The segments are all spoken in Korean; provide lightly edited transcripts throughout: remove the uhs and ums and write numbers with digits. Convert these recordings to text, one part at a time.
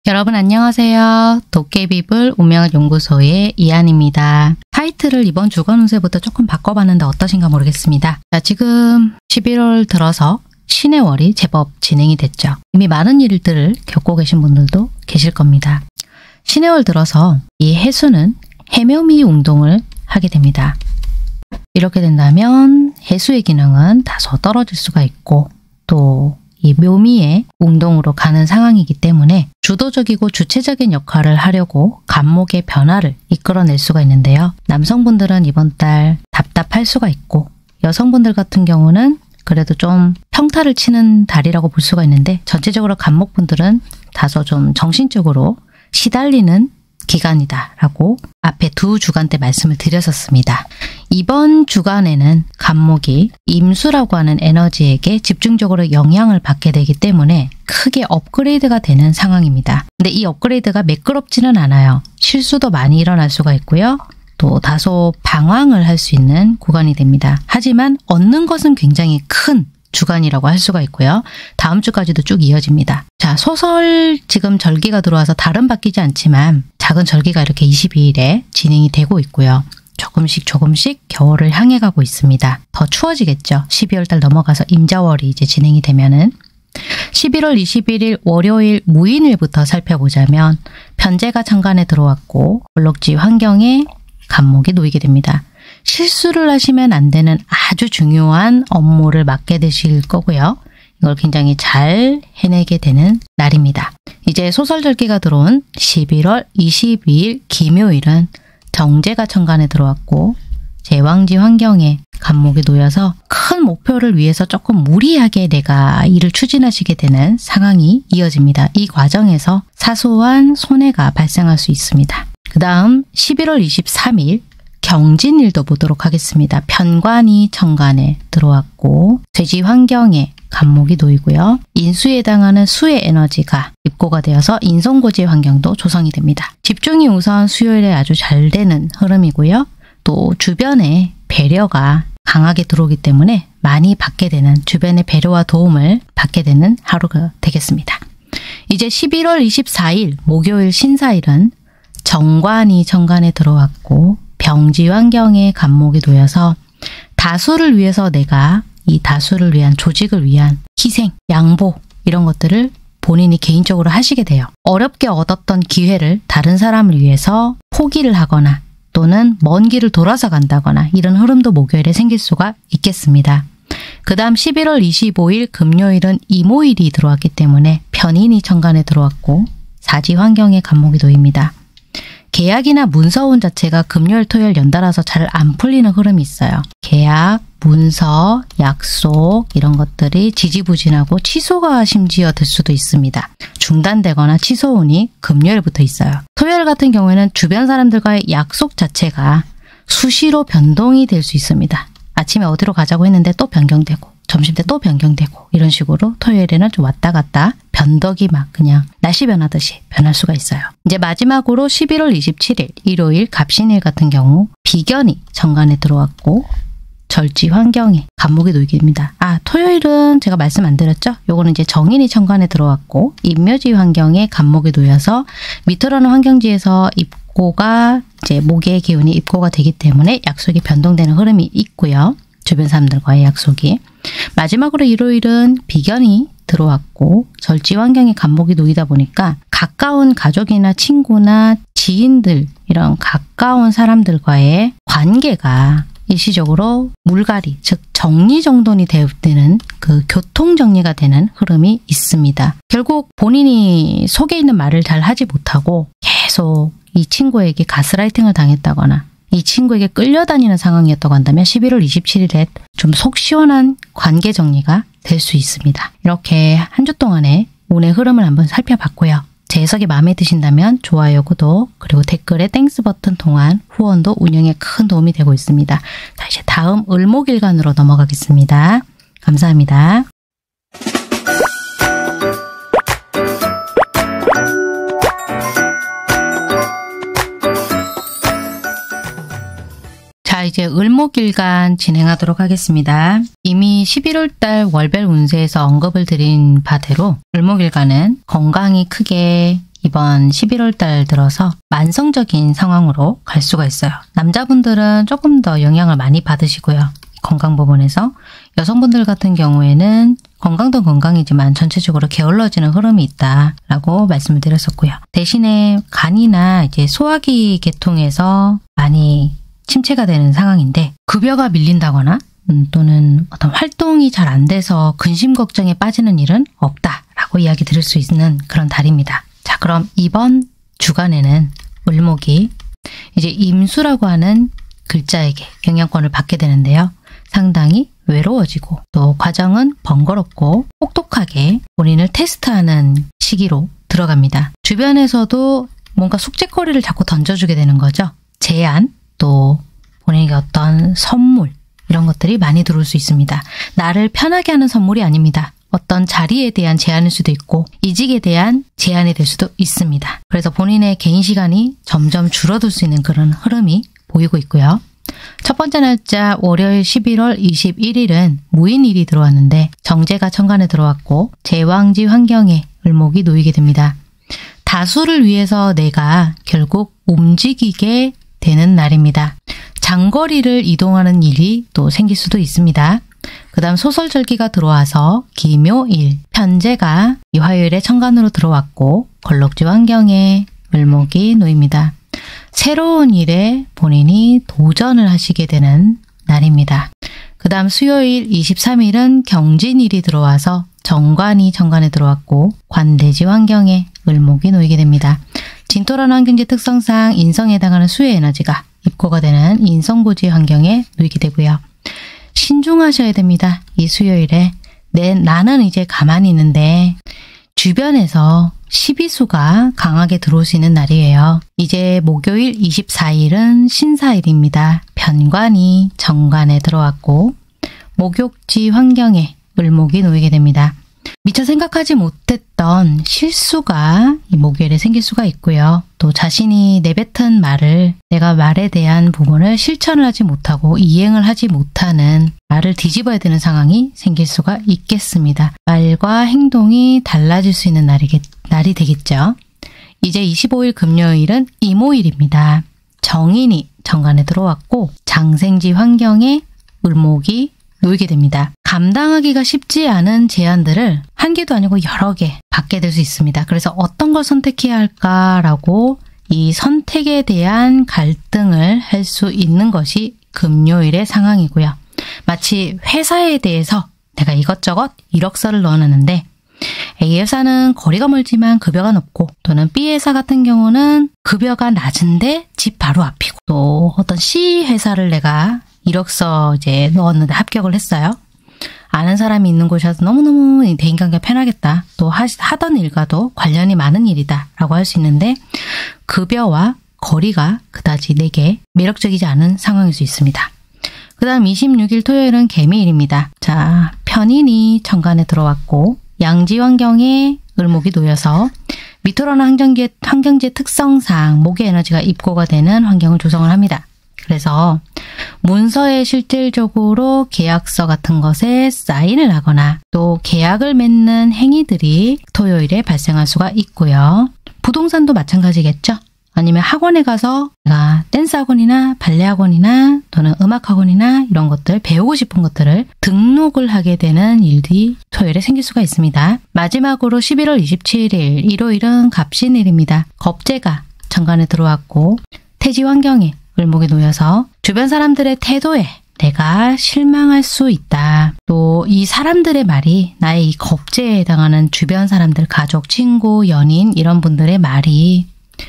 여러분 안녕하세요. 도깨비불 운명을 연구소의 이한입니다. 타이틀을 이번 주간 운세부터 조금 바꿔봤는데 어떠신가 모르겠습니다. 자, 지금 11월 들어서 신의 월이 제법 진행이 됐죠. 이미 많은 일들을 겪고 계신 분들도 계실 겁니다. 신의 월 들어서 이 해수는 해묘미 운동을 하게 됩니다. 이렇게 된다면 해수의 기능은 다소 떨어질 수가 있고 또 이 묘미의 운동으로 가는 상황이기 때문에 주도적이고 주체적인 역할을 하려고 간목의 변화를 이끌어낼 수가 있는데요. 남성분들은 이번 달 답답할 수가 있고 여성분들 같은 경우는 그래도 좀 평타를 치는 달이라고 볼 수가 있는데 전체적으로 간목분들은 다소 좀 정신적으로 시달리는 기간이다라고 앞에 두 주간 때 말씀을 드렸었습니다. 이번 주간에는 간목이 임수라고 하는 에너지에게 집중적으로 영향을 받게 되기 때문에 크게 업그레이드가 되는 상황입니다. 근데 이 업그레이드가 매끄럽지는 않아요. 실수도 많이 일어날 수가 있고요. 또 다소 방황을 할 수 있는 구간이 됩니다. 하지만 얻는 것은 굉장히 큰 주간이라고 할 수가 있고요. 다음 주까지도 쭉 이어집니다. 자, 소설 지금 절기가 들어와서 달은 바뀌지 않지만 작은 절기가 이렇게 22일에 진행이 되고 있고요. 조금씩 겨울을 향해 가고 있습니다. 더 추워지겠죠. 12월 달 넘어가서 임자월이 이제 진행이 되면은 11월 21일 월요일 무인일부터 살펴보자면 편제가 천간에 들어왔고 볼록지 환경에 간목이 놓이게 됩니다. 실수를 하시면 안 되는 아주 중요한 업무를 맡게 되실 거고요. 이걸 굉장히 잘 해내게 되는 날입니다. 이제 소설절기가 들어온 11월 22일 김요일은 정제가 천간에 들어왔고 제왕지 환경에 간목이 놓여서 큰 목표를 위해서 조금 무리하게 내가 일을 추진하시게 되는 상황이 이어집니다. 이 과정에서 사소한 손해가 발생할 수 있습니다. 그 다음 11월 23일 경진일도 보도록 하겠습니다. 편관이 천간에 들어왔고 돼지 환경에 간목이 놓이고요. 인수에 해당하는 수의 에너지가 입고가 되어서 인성고지 환경도 조성이 됩니다. 집중이 우선 수요일에 아주 잘 되는 흐름이고요. 또 주변에 배려가 강하게 들어오기 때문에 많이 받게 되는 주변의 배려와 도움을 받게 되는 하루가 되겠습니다. 이제 11월 24일 목요일 신사일은 정관이 천간에 들어왔고 병지 환경에 간목이 놓여서 다수를 위해서 내가 이 다수를 위한 조직을 위한 희생, 양보 이런 것들을 본인이 개인적으로 하시게 돼요. 어렵게 얻었던 기회를 다른 사람을 위해서 포기를 하거나 또는 먼 길을 돌아서 간다거나 이런 흐름도 목요일에 생길 수가 있겠습니다. 그 다음 11월 25일 금요일은 이모일이 들어왔기 때문에 편인이 천간에 들어왔고 사지 환경에 간목이 놓입니다. 계약이나 문서운 자체가 금요일, 토요일 연달아서 잘 안 풀리는 흐름이 있어요. 계약, 문서, 약속 이런 것들이 지지부진하고 취소가 심지어 될 수도 있습니다. 중단되거나 취소운이 금요일부터 있어요. 토요일 같은 경우에는 주변 사람들과의 약속 자체가 수시로 변동이 될 수 있습니다. 아침에 어디로 가자고 했는데 또 변경되고 점심때 또 변경되고 이런 식으로 토요일에는 좀 왔다 갔다 변덕이 막 그냥 날씨 변하듯이 변할 수가 있어요. 이제 마지막으로 11월 27일 일요일 갑신일 같은 경우 비견이 정관에 들어왔고 절지 환경에 간목이 놓이게 됩니다. 토요일은 제가 말씀 안 드렸죠? 요거는 이제 정인이 천간에 들어왔고 임묘지 환경에 간목이 놓여서 밑으로는 환경지에서 입고가 이제 목의 기운이 입고가 되기 때문에 약속이 변동되는 흐름이 있고요. 주변 사람들과의 약속이. 마지막으로 일요일은 비견이 들어왔고 절지 환경에 간목이 놓이다 보니까 가까운 가족이나 친구나 지인들 이런 가까운 사람들과의 관계가 일시적으로 물갈이, 즉 정리정돈이 되는 그 교통정리가 되는 흐름이 있습니다. 결국 본인이 속에 있는 말을 잘 하지 못하고 계속 이 친구에게 가스라이팅을 당했다거나 이 친구에게 끌려다니는 상황이었다고 한다면 11월 27일에 좀 속 시원한 관계 정리가 될 수 있습니다. 이렇게 한 주 동안의 운의 흐름을 한번 살펴봤고요. 제 해석이 마음에 드신다면 좋아요, 구독, 그리고 댓글에 땡스 버튼 통한 후원도 운영에 큰 도움이 되고 있습니다. 자, 이제 다음 을목일간으로 넘어가겠습니다. 감사합니다. 자, 이제 을목일간 진행하도록 하겠습니다. 이미 11월달 월별 운세에서 언급을 드린 바대로 을목일간은 건강이 크게 이번 11월 달 들어서 만성적인 상황으로 갈 수가 있어요. 남자분들은 조금 더 영향을 많이 받으시고요. 건강 부분에서. 여성분들 같은 경우에는 건강도 건강이지만 전체적으로 게을러지는 흐름이 있다라고 말씀을 드렸었고요. 대신에 간이나 이제 소화기 계통에서 많이 침체가 되는 상황인데 급여가 밀린다거나 또는 어떤 활동이 잘 안 돼서 근심 걱정에 빠지는 일은 없다라고 이야기 드릴 수 있는 그런 달입니다. 자, 그럼 이번 주간에는 을목이 이제 임수라고 하는 글자에게 영향권을 받게 되는데요. 상당히 외로워지고 또 과정은 번거롭고 혹독하게 본인을 테스트하는 시기로 들어갑니다. 주변에서도 뭔가 숙제거리를 자꾸 던져주게 되는 거죠. 제안, 또 본인에게 어떤 선물 이런 것들이 많이 들어올 수 있습니다. 나를 편하게 하는 선물이 아닙니다. 어떤 자리에 대한 제안일 수도 있고 이직에 대한 제안이 될 수도 있습니다. 그래서 본인의 개인 시간이 점점 줄어들 수 있는 그런 흐름이 보이고 있고요. 첫 번째 날짜 월요일 11월 21일은 무인일이 들어왔는데 정제가 천간에 들어왔고 제왕지 환경에 을목이 놓이게 됩니다. 다수를 위해서 내가 결국 움직이게 되는 날입니다. 장거리를 이동하는 일이 또 생길 수도 있습니다. 그 다음 소설절기가 들어와서 기묘일, 편제가 이 화요일에 천간으로 들어왔고 걸럭지 환경에 을목이 놓입니다. 새로운 일에 본인이 도전을 하시게 되는 날입니다. 그 다음 수요일 23일은 경진일이 들어와서 정관이 천간에 들어왔고 관대지 환경에 을목이 놓이게 됩니다. 진토라는 환경지 특성상 인성에 해당하는 수의 에너지가 입고가 되는 인성고지 환경에 놓이게 되고요. 신중하셔야 됩니다. 이 수요일에 나는 이제 가만히 있는데 주변에서 시비수가 강하게 들어올 수 있는 날이에요. 이제 목요일 24일은 신사일입니다. 편관이 정관에 들어왔고 목욕지 환경에 을목이 놓이게 됩니다. 미처 생각하지 못했던 실수가 이 목요일에 생길 수가 있고요. 또 자신이 내뱉은 말을 내가 말에 대한 부분을 실천을 하지 못하고 이행을 하지 못하는 말을 뒤집어야 되는 상황이 생길 수가 있겠습니다. 말과 행동이 달라질 수 있는 날이 되겠죠. 이제 25일 금요일은 이모일입니다. 정인이 정관에 들어왔고 장생지 환경에 을목이 놓이게 됩니다. 감당하기가 쉽지 않은 제안들을 한 개도 아니고 여러 개 받게 될 수 있습니다. 그래서 어떤 걸 선택해야 할까라고 이 선택에 대한 갈등을 할 수 있는 것이 금요일의 상황이고요. 마치 회사에 대해서 내가 이것저것 이력서를 넣어놨는데 A회사는 거리가 멀지만 급여가 높고 또는 B회사 같은 경우는 급여가 낮은데 집 바로 앞이고 또 어떤 C회사를 내가 이력서 이제 넣었는데 합격을 했어요. 아는 사람이 있는 곳이라서 너무너무 대인관계가 편하겠다. 또 하던 일과도 관련이 많은 일이다 라고 할 수 있는데 급여와 거리가 그다지 내게 매력적이지 않은 상황일 수 있습니다. 그 다음 26일 토요일은 개미일입니다. 자, 편인이 천간에 들어왔고 양지 환경에 을목이 놓여서 미토라는 환경지의 특성상 목의 에너지가 입고가 되는 환경을 조성을 합니다. 그래서 문서에 실질적으로 계약서 같은 것에 사인을 하거나 또 계약을 맺는 행위들이 토요일에 발생할 수가 있고요. 부동산도 마찬가지겠죠. 아니면 학원에 가서 내가 댄스 학원이나 발레 학원이나 또는 음악 학원이나 이런 것들 배우고 싶은 것들을 등록을 하게 되는 일이 토요일에 생길 수가 있습니다. 마지막으로 11월 27일 일요일은 갑신일입니다. 겁재가 천간에 들어왔고 태지 환경에 을목이 놓여서 주변 사람들의 태도에 내가 실망할 수 있다. 또 이 사람들의 말이 나의 이 겁재에 해당하는 주변 사람들, 가족, 친구, 연인 이런 분들의 말이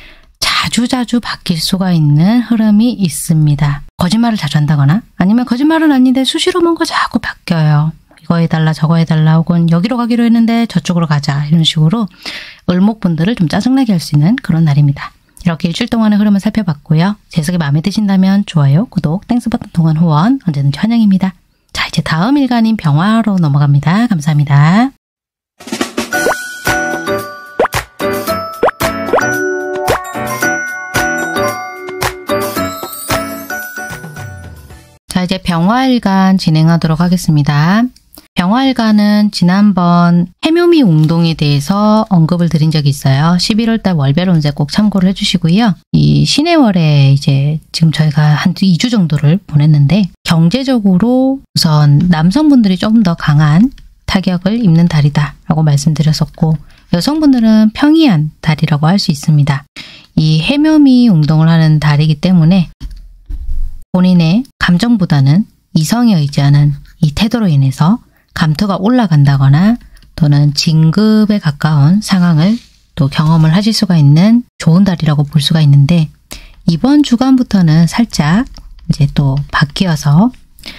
자주자주 바뀔 수가 있는 흐름이 있습니다. 거짓말을 자주 한다거나 아니면 거짓말은 아닌데 수시로 뭔가 자꾸 바뀌어요. 이거 해달라 저거 해달라 혹은 여기로 가기로 했는데 저쪽으로 가자 이런 식으로 을목분들을 좀 짜증나게 할 수 있는 그런 날입니다. 이렇게 일주일 동안의 흐름을 살펴봤고요. 재석이 마음에 드신다면 좋아요, 구독, 땡스 버튼 통한 후원 언제든지 환영입니다. 자, 이제 다음 일간인 병화로 넘어갑니다. 감사합니다. 자, 이제 병화일간 진행하도록 하겠습니다. 병화일간은 지난번 해묘미 운동에 대해서 언급을 드린 적이 있어요. 11월달 월별 운세 꼭 참고를 해주시고요. 이 신해월에 이제 지금 저희가 한 2주 정도를 보냈는데 경제적으로 우선 남성분들이 좀 더 강한 타격을 입는 달이다라고 말씀드렸었고 여성분들은 평이한 달이라고 할 수 있습니다. 이 해묘미 운동을 하는 달이기 때문에 본인의 감정보다는 이성에 의지하는 이 태도로 인해서 감투가 올라간다거나 또는 진급에 가까운 상황을 또 경험을 하실 수가 있는 좋은 달이라고 볼 수가 있는데 이번 주간부터는 살짝 이제 또 바뀌어서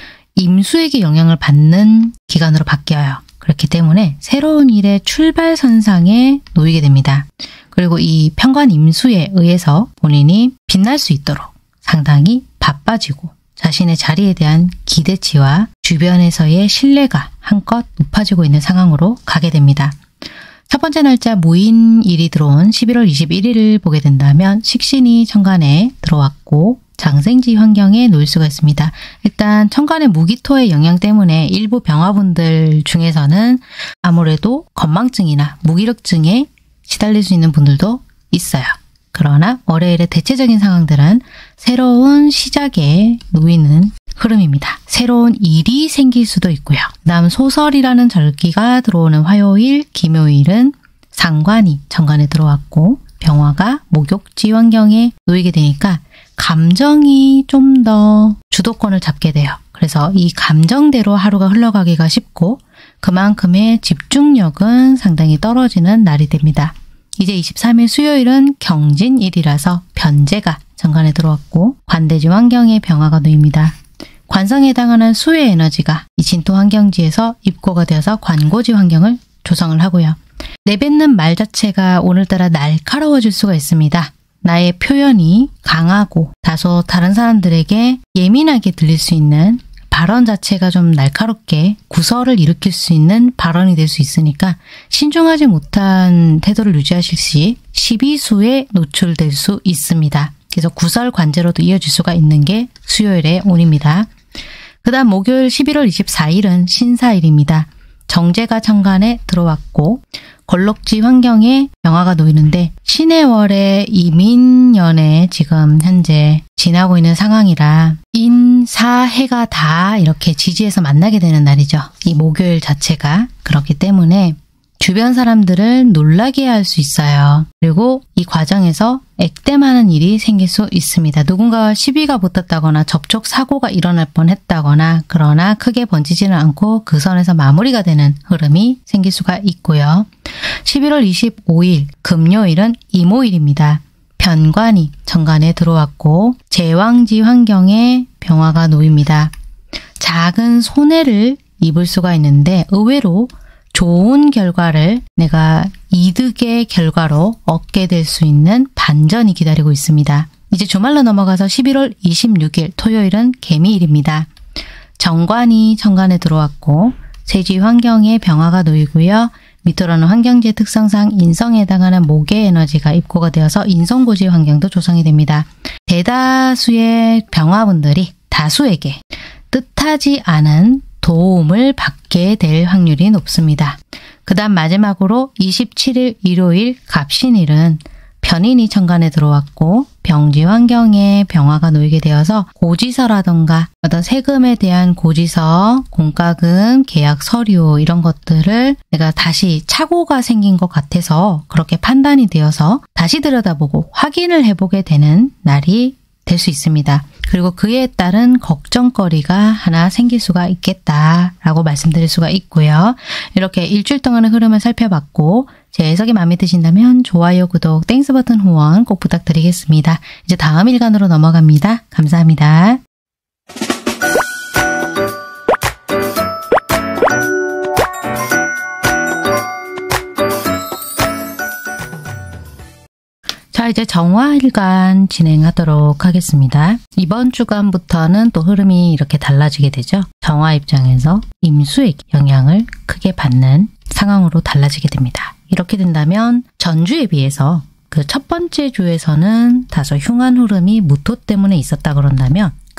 임수에게 영향을 받는 기간으로 바뀌어요. 그렇기 때문에 새로운 일의 출발선상에 놓이게 됩니다. 그리고 이 편관 임수에 의해서 본인이 빛날 수 있도록 상당히 바빠지고 자신의 자리에 대한 기대치와 주변에서의 신뢰가 한껏 높아지고 있는 상황으로 가게 됩니다. 첫 번째 날짜 무인일이 들어온 11월 21일을 보게 된다면 식신이 천간에 들어왔고 장생지 환경에 놓일 수가 있습니다. 일단 천간의 무기토의 영향 때문에 일부 병화분들 중에서는 아무래도 건망증이나 무기력증에 시달릴 수 있는 분들도 있어요. 그러나 월요일의 대체적인 상황들은 새로운 시작에 놓이는 흐름입니다. 새로운 일이 생길 수도 있고요. 그다음 소설이라는 절기가 들어오는 화요일, 김요일은 상관이 천간에 들어왔고 병화가 목욕지 환경에 놓이게 되니까 감정이 좀 더 주도권을 잡게 돼요. 그래서 이 감정대로 하루가 흘러가기가 쉽고 그만큼의 집중력은 상당히 떨어지는 날이 됩니다. 이제 23일 수요일은 경진일이라서 변제가 천간에 들어왔고 관대지 환경에 병화가 놓입니다. 관성에 해당하는 수의 에너지가 이 진토 환경지에서 입고가 되어서 관고지 환경을 조성을 하고요. 내뱉는 말 자체가 오늘따라 날카로워질 수가 있습니다. 나의 표현이 강하고 다소 다른 사람들에게 예민하게 들릴 수 있는 발언 자체가 좀 날카롭게 구설을 일으킬 수 있는 발언이 될 수 있으니까 신중하지 못한 태도를 유지하실 시 시비수에 노출될 수 있습니다. 그래서 구설 관제로도 이어질 수가 있는 게 수요일의 운입니다. 그 다음 목요일 11월 24일은 신사일입니다. 정제가 천간에 들어왔고 걸록지 환경에 병화가 놓이는데 신해월의 이민년에 지금 현재 지나고 있는 상황이라 인사해가 다 이렇게 지지해서 만나게 되는 날이죠. 이 목요일 자체가 그렇기 때문에 주변 사람들을 놀라게 할 수 있어요. 그리고 이 과정에서 액땜하는 일이 생길 수 있습니다. 누군가와 시비가 붙었다거나 접촉 사고가 일어날 뻔했다거나 그러나 크게 번지지는 않고 그 선에서 마무리가 되는 흐름이 생길 수가 있고요. 11월 25일 금요일은 이모일입니다. 편관이 천간에 들어왔고 제왕지 환경에 병화가 놓입니다. 작은 손해를 입을 수가 있는데 의외로 좋은 결과를 내가 이득의 결과로 얻게 될 수 있는 반전이 기다리고 있습니다. 이제 주말로 넘어가서 11월 26일 토요일은 개미일입니다. 정관이 천간에 들어왔고 세지 환경에 병화가 놓이고요. 밑으로는 환경지의 특성상 인성에 해당하는 목의 에너지가 입고가 되어서 인성고지 환경도 조성이 됩니다. 대다수의 병화분들이 다수에게 뜻하지 않은 도움을 받게 될 확률이 높습니다. 그 다음 마지막으로 27일 일요일 갑신일은 편인이 천간에 들어왔고 병지 환경에 병화가 놓이게 되어서 고지서라던가 어떤 세금에 대한 고지서, 공과금, 계약 서류 이런 것들을 내가 다시 착오가 생긴 것 같아서 그렇게 판단이 되어서 다시 들여다보고 확인을 해보게 되는 날이 될 수 있습니다. 그리고 그에 따른 걱정거리가 하나 생길 수가 있겠다라고 말씀드릴 수가 있고요. 이렇게 일주일 동안의 흐름을 살펴봤고 제 해석이 마음에 드신다면 좋아요, 구독, 땡스 버튼 후원 꼭 부탁드리겠습니다. 이제 다음 일간으로 넘어갑니다. 감사합니다. 자, 이제 정화일간 진행하도록 하겠습니다. 이번 주간부터는 또 흐름이 이렇게 달라지게 되죠. 정화 입장에서 임수의 영향을 크게 받는 상황으로 달라지게 됩니다. 이렇게 된다면 전주에 비해서 그 첫 번째 주에서는 다소 흉한 흐름이 무토 때문에 있었다 그런다면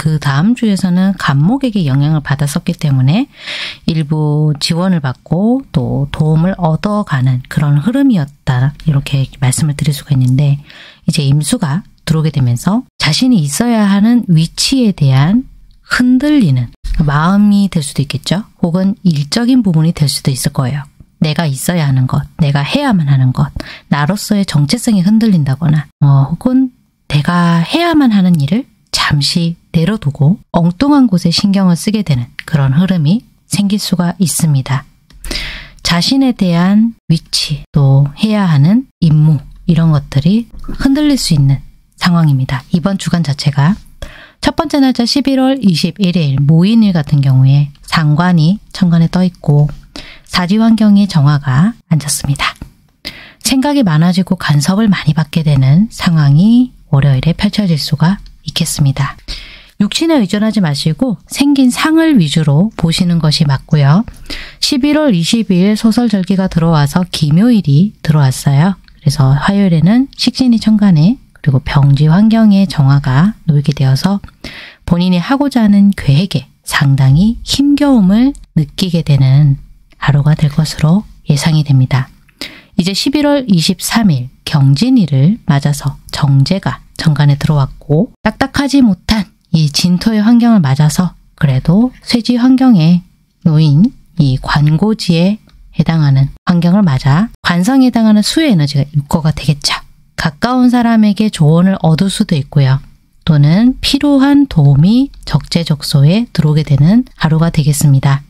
그 다음 주에서는 간목에게 영향을 받았었기 때문에 일부 지원을 받고 또 도움을 얻어가는 그런 흐름이었다. 이렇게 말씀을 드릴 수가 있는데 이제 임수가 들어오게 되면서 자신이 있어야 하는 위치에 대한 흔들리는 마음이 될 수도 있겠죠. 혹은 일적인 부분이 될 수도 있을 거예요. 내가 있어야 하는 것, 내가 해야만 하는 것, 나로서의 정체성이 흔들린다거나 혹은 내가 해야만 하는 일을 잠시 내려두고 엉뚱한 곳에 신경을 쓰게 되는 그런 흐름이 생길 수가 있습니다. 자신에 대한 위치, 또 해야 하는 임무 이런 것들이 흔들릴 수 있는 상황입니다. 이번 주간 자체가 첫 번째 날짜 11월 21일 모인일 같은 경우에 상관이 천간에 떠 있고 사지 환경에 정화가 앉았습니다. 생각이 많아지고 간섭을 많이 받게 되는 상황이 월요일에 펼쳐질 수가 있겠습니다. 육신에 의존하지 마시고 생긴 상을 위주로 보시는 것이 맞고요. 11월 22일 소설절기가 들어와서 기묘일이 들어왔어요. 그래서 화요일에는 식신이 천간에 그리고 병지 환경에 정화가 놓이게 되어서 본인이 하고자 하는 계획에 상당히 힘겨움을 느끼게 되는 하루가 될 것으로 예상이 됩니다. 이제 11월 23일 경진일을 맞아서 정제가 정관에 들어왔고 딱딱하지 못한 이 진토의 환경을 맞아서 그래도 쇠지 환경에 놓인 이 관고지에 해당하는 환경을 맞아 관성에 해당하는 수의 에너지가 입고가 되겠죠. 가까운 사람에게 조언을 얻을 수도 있고요. 또는 필요한 도움이 적재적소에 들어오게 되는 하루가 되겠습니다.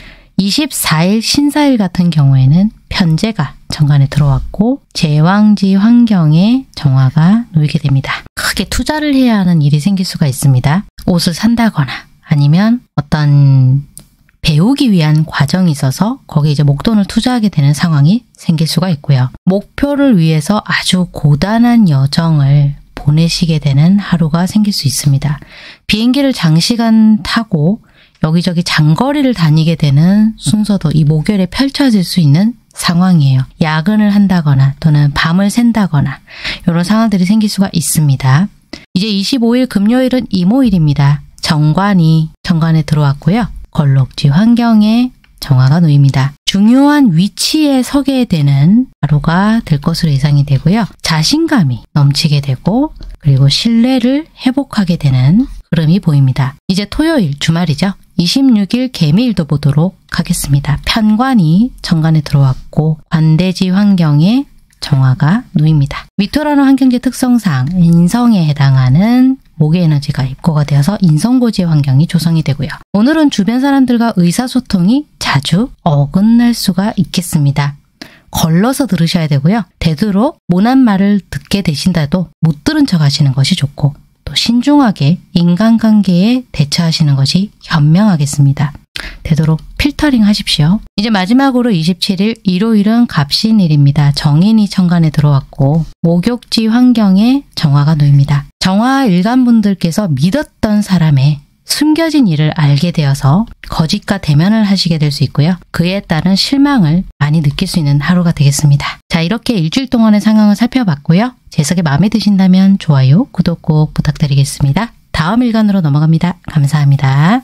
24일 신사일 같은 경우에는 편제가 정관에 들어왔고 제왕지 환경에 정화가 놓이게 됩니다. 크게 투자를 해야 하는 일이 생길 수가 있습니다. 옷을 산다거나 아니면 어떤 배우기 위한 과정이 있어서 거기에 이제 목돈을 투자하게 되는 상황이 생길 수가 있고요. 목표를 위해서 아주 고단한 여정을 보내시게 되는 하루가 생길 수 있습니다. 비행기를 장시간 타고 여기저기 장거리를 다니게 되는 순서도 이 목요일에 펼쳐질 수 있는 상황이에요. 야근을 한다거나 또는 밤을 샌다거나 이런 상황들이 생길 수가 있습니다. 이제 25일 금요일은 이모일입니다. 정관이 정관에 들어왔고요. 걸록지 환경에 정화가 놓입니다. 중요한 위치에 서게 되는 하루가 될 것으로 예상이 되고요. 자신감이 넘치게 되고 그리고 신뢰를 회복하게 되는 흐름이 보입니다. 이제 토요일 주말이죠. 26일 개미일도 보도록 하겠습니다. 편관이 정관에 들어왔고 관대지 환경에 정화가 놓입니다. 미토라는 환경지 특성상 인성에 해당하는 목의 에너지가 입고가 되어서 인성고지의 환경이 조성이 되고요. 오늘은 주변 사람들과 의사소통이 자주 어긋날 수가 있겠습니다. 걸러서 들으셔야 되고요. 되도록 모난 말을 듣게 되신다도 못 들은 척 하시는 것이 좋고 또 신중하게 인간관계에 대처하시는 것이 현명하겠습니다. 되도록 필터링 하십시오. 이제 마지막으로 27일 일요일은 갑신일입니다. 정인이 천간에 들어왔고 목욕지 환경에 정화가 놓입니다. 정화 일간분들께서 믿었던 사람의 숨겨진 일을 알게 되어서 거짓과 대면을 하시게 될 수 있고요. 그에 따른 실망을 많이 느낄 수 있는 하루가 되겠습니다. 자, 이렇게 일주일 동안의 상황을 살펴봤고요. 제 해석이 마음에 드신다면 좋아요, 구독 꼭 부탁드리겠습니다. 다음 일간으로 넘어갑니다. 감사합니다.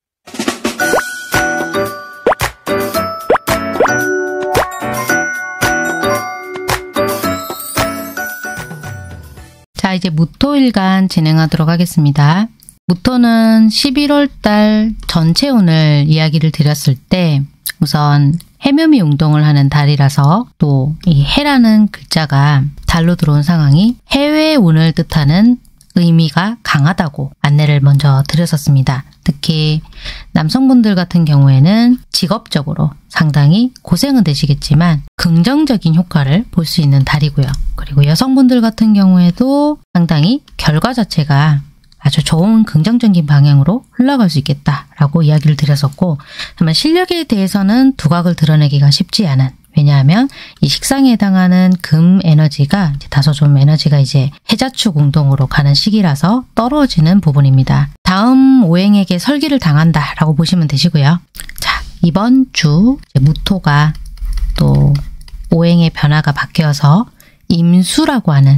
자, 이제 무토일간 진행하도록 하겠습니다. 무토는 11월 달 전체 운을 이야기를 드렸을 때 우선 해묘미 운동을 하는 달이라서 또 이 해라는 글자가 달로 들어온 상황이 해외 운을 뜻하는 의미가 강하다고 안내를 먼저 드렸었습니다. 특히 남성분들 같은 경우에는 직업적으로 상당히 고생은 되시겠지만 긍정적인 효과를 볼 수 있는 달이고요. 그리고 여성분들 같은 경우에도 상당히 결과 자체가 아주 좋은 긍정적인 방향으로 흘러갈 수 있겠다라고 이야기를 드렸었고, 다만 실력에 대해서는 두각을 드러내기가 쉽지 않은, 왜냐하면 이 식상에 해당하는 금 에너지가 다소 좀 에너지가 이제 해자축 운동으로 가는 시기라서 떨어지는 부분입니다. 다음 오행에게 설기를 당한다라고 보시면 되시고요. 자, 이번 주 무토가 또 오행의 변화가 바뀌어서 임수라고 하는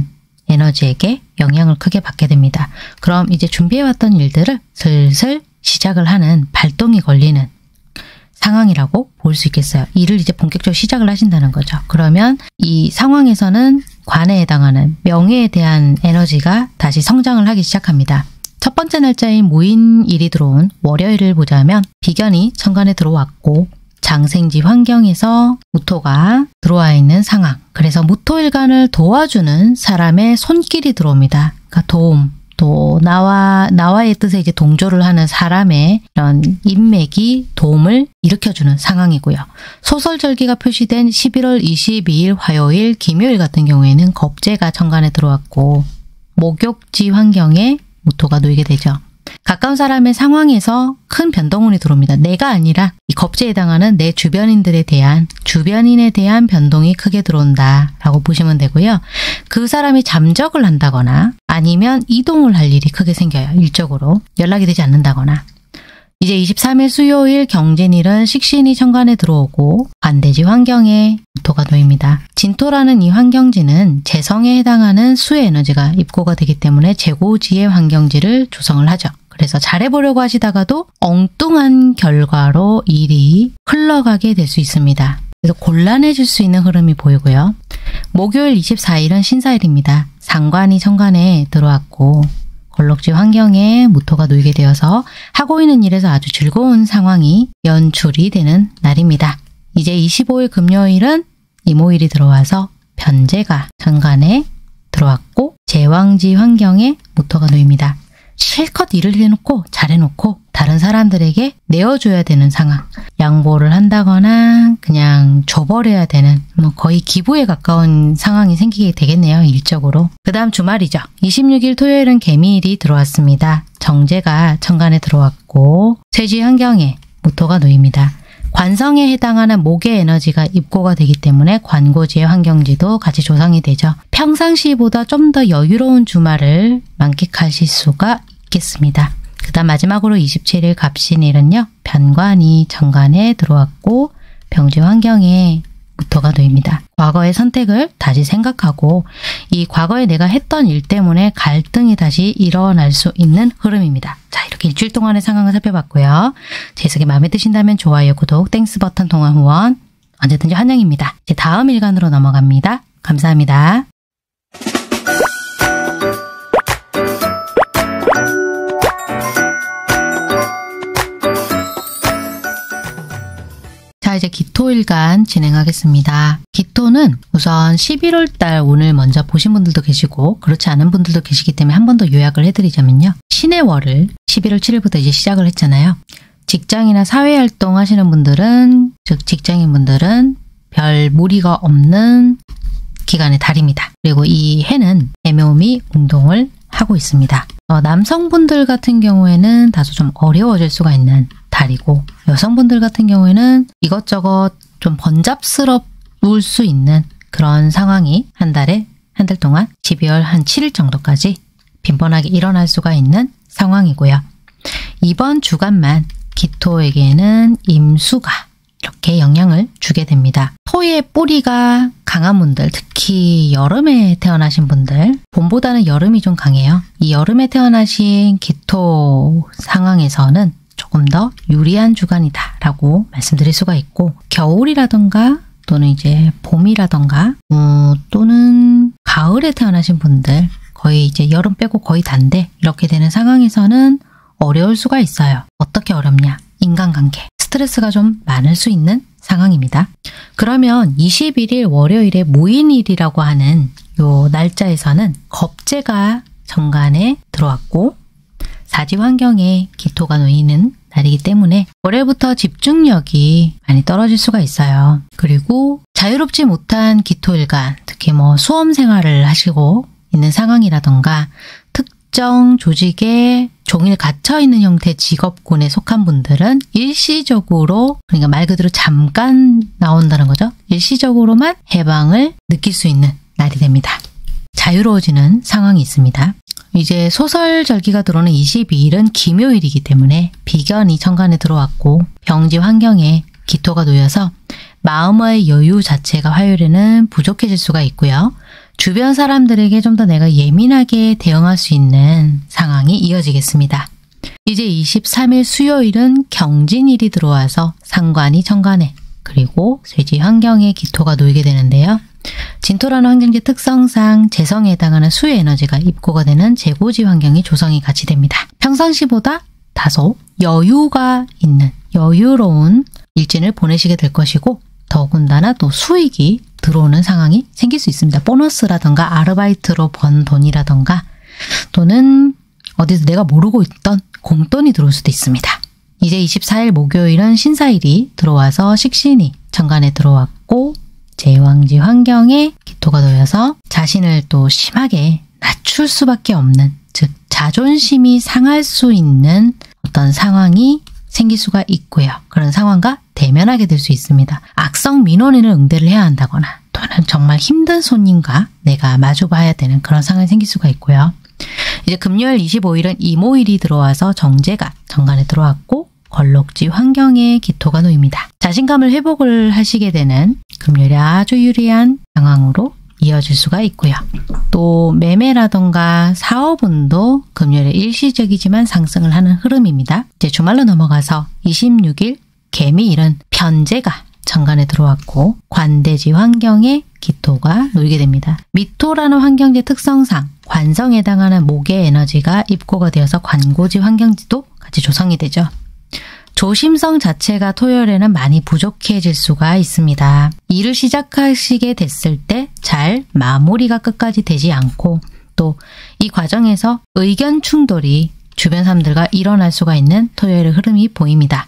에너지에게 영향을 크게 받게 됩니다. 그럼 이제 준비해왔던 일들을 슬슬 시작을 하는 발동이 걸리는 상황이라고 볼 수 있겠어요. 일을 이제 본격적으로 시작을 하신다는 거죠. 그러면 이 상황에서는 관에 해당하는 명예에 대한 에너지가 다시 성장을 하기 시작합니다. 첫 번째 날짜인 무인일이 들어온 월요일을 보자면 비견이 천간에 들어왔고 장생지 환경에서 무토가 들어와 있는 상황. 그래서 무토일간을 도와주는 사람의 손길이 들어옵니다. 그러니까 도움, 또 나와의 뜻에 이제 동조를 하는 사람의 이런 인맥이 도움을 일으켜주는 상황이고요. 소설절기가 표시된 11월 22일 화요일, 김요일 같은 경우에는 겁재가 천간에 들어왔고 목욕지 환경에 무토가 놓이게 되죠. 가까운 사람의 상황에서 큰 변동운이 들어옵니다. 내가 아니라 이 겁재에 해당하는 내 주변인에 대한 변동이 크게 들어온다라고 보시면 되고요. 그 사람이 잠적을 한다거나 아니면 이동을 할 일이 크게 생겨요. 일적으로 연락이 되지 않는다거나. 이제 23일 수요일 경진일은 식신이 천간에 들어오고 관대지 환경에 무토가 놓입니다. 진토라는 이 환경지는 재성에 해당하는 수의 에너지가 입고가 되기 때문에 재고지의 환경지를 조성을 하죠. 그래서 잘해보려고 하시다가도 엉뚱한 결과로 일이 흘러가게 될 수 있습니다. 그래서 곤란해질 수 있는 흐름이 보이고요. 목요일 24일은 신사일입니다. 상관이 천간에 들어왔고 걸럭지 환경에 무토가 놓이게 되어서 하고 있는 일에서 아주 즐거운 상황이 연출이 되는 날입니다. 이제 25일 금요일은 이모일이 들어와서 변재가 천간에 들어왔고 제왕지 환경에 무토가 놓입니다. 실컷 일을 해놓고 잘해놓고 다른 사람들에게 내어줘야 되는 상황. 양보를 한다거나 그냥 줘버려야 되는 거의 기부에 가까운 상황이 생기게 되겠네요. 일적으로. 그 다음 주말이죠. 26일 토요일은 개미일이 들어왔습니다. 정제가 천간에 들어왔고 쇠지 환경에 무토가 놓입니다. 관성에 해당하는 목의 에너지가 입고가 되기 때문에 관고지의 환경지도 같이 조성이 되죠. 평상시보다 좀 더 여유로운 주말을 만끽하실 수가 있겠습니다. 그 다음 마지막으로 27일 갑신일은요. 편관이 천간에 들어왔고 병지 환경에 무토가 놓입니다. 과거의 선택을 다시 생각하고 이 과거에 내가 했던 일 때문에 갈등이 다시 일어날 수 있는 흐름입니다. 자, 이렇게 일주일 동안의 상황을 살펴봤고요. 제 해석이 마음에 드신다면 좋아요, 구독, 땡스 버튼 통화 후원 언제든지 환영입니다. 이제 다음 일간으로 넘어갑니다. 감사합니다. 자, 이제 기토일간 진행하겠습니다. 기토는 우선 11월 달 오늘 먼저 보신 분들도 계시고 그렇지 않은 분들도 계시기 때문에 한 번 더 요약을 해드리자면요. 신의 월을 11월 7일부터 이제 시작을 했잖아요. 직장이나 사회활동 하시는 분들은, 즉 직장인분들은 별 무리가 없는 기간의 달입니다. 그리고 이 해는 애묘미 운동을 하고 있습니다. 남성분들 같은 경우에는 다소 좀 어려워질 수가 있는 달이고 여성분들 같은 경우에는 이것저것 좀 번잡스러울 수 있는 그런 상황이 한 달 동안 12월 한 7일 정도까지 빈번하게 일어날 수가 있는 상황이고요. 이번 주간만 기토에게는 임수가 이렇게 영향을 주게 됩니다. 토의 뿌리가 강한 분들, 특히 여름에 태어나신 분들, 봄보다는 여름이 좀 강해요. 이 여름에 태어나신 기토 상황에서는 조금 더 유리한 주간이다 라고 말씀드릴 수가 있고 겨울이라던가 또는 이제 봄이라던가 또는 가을에 태어나신 분들 거의 이제 여름 빼고 거의 단데 이렇게 되는 상황에서는 어려울 수가 있어요. 어떻게 어렵냐? 인간관계. 스트레스가 좀 많을 수 있는 상황입니다. 그러면 21일 월요일에 무인일이라고 하는 요 날짜에서는 겁재가 정관에 들어왔고 사지 환경에 기토가 놓이는 날이기 때문에 월요일부터 집중력이 많이 떨어질 수가 있어요. 그리고 자유롭지 못한 기토일간, 특히 수험 생활을 하시고 있는 상황이라던가 특정 조직에 종일 갇혀있는 형태의 직업군에 속한 분들은 일시적으로, 그러니까 말 그대로 잠깐 나온다는 거죠. 일시적으로만 해방을 느낄 수 있는 날이 됩니다. 자유로워지는 상황이 있습니다. 이제 소설절기가 들어오는 22일은 김요일이기 때문에 비견이 천간에 들어왔고 병지 환경에 기토가 놓여서 마음의 여유 자체가 화요일에는 부족해질 수가 있고요. 주변 사람들에게 좀 더 내가 예민하게 대응할 수 있는 상황이 이어지겠습니다. 이제 23일 수요일은 경진일이 들어와서 상관이 정관에 그리고 쇠지 환경에 기토가 놓이게 되는데요. 진토라는 환경지 특성상 재성에 해당하는 수의 에너지가 입고가 되는 재고지 환경이 조성이 같이 됩니다. 평상시보다 다소 여유가 있는 여유로운 일진을 보내시게 될 것이고 더군다나 또 수익이 들어오는 상황이 생길 수 있습니다. 보너스라던가 아르바이트로 번 돈이라던가 또는 어디서 내가 모르고 있던 공돈이 들어올 수도 있습니다. 이제 24일 목요일은 신사일이 들어와서 식신이 정관에 들어왔고 제왕지 환경에 기토가 놓여서 자신을 또 심하게 낮출 수밖에 없는, 즉 자존심이 상할 수 있는 어떤 상황이 생길 수가 있고요. 그런 상황과 대면하게 될 수 있습니다. 악성 민원인을 응대를 해야 한다거나 또는 정말 힘든 손님과 내가 마주봐야 되는 그런 상황이 생길 수가 있고요. 이제 금요일 25일은 이모일이 들어와서 정제가 정관에 들어왔고 걸록지 환경에 기토가 놓입니다. 자신감을 회복을 하시게 되는 금요일에 아주 유리한 상황으로 이어질 수가 있고요. 또 매매라던가 사업운도 금요일에 일시적이지만 상승을 하는 흐름입니다. 이제 주말로 넘어가서 26일 개미일은 편제가 정관에 들어왔고 관대지 환경에 기토가 놓이게 됩니다. 미토라는 환경지 특성상 관성에 해당하는 목의 에너지가 입고가 되어서 관고지 환경지도 같이 조성이 되죠. 조심성 자체가 토요일에는 많이 부족해질 수가 있습니다. 일을 시작하시게 됐을 때 잘 마무리가 끝까지 되지 않고 또 이 과정에서 의견 충돌이 주변 사람들과 일어날 수가 있는 토요일의 흐름이 보입니다.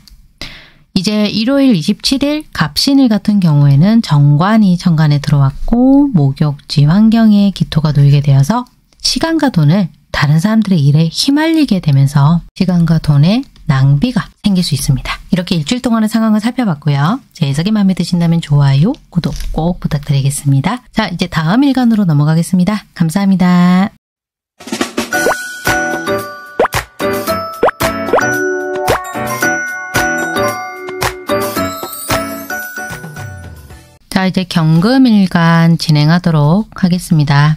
이제 일요일 27일 갑신일 같은 경우에는 정관이 정관에 들어왔고 목욕지 환경에 기토가 놓이게 되어서 시간과 돈을 다른 사람들의 일에 휘말리게 되면서 시간과 돈의 낭비가 생길 수 있습니다. 이렇게 일주일 동안의 상황을 살펴봤고요. 제 해석이 마음에 드신다면 좋아요, 구독 꼭 부탁드리겠습니다. 자, 이제 다음 일간으로 넘어가겠습니다. 감사합니다. 자, 이제 경금일간 진행하도록 하겠습니다.